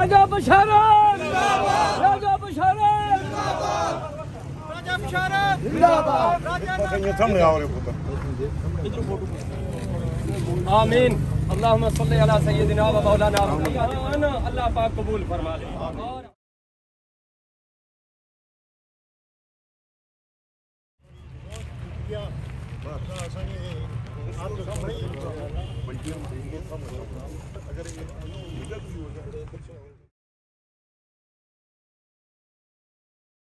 राजा बशारत राजा बशारत राजा बशारत जिंदाबाद आमीन। अल्लाहुम्मा सल्ली अला सय्यदिना व मौलाना मुहम्मद। अल्लाह पाक कबूल फरमा ले।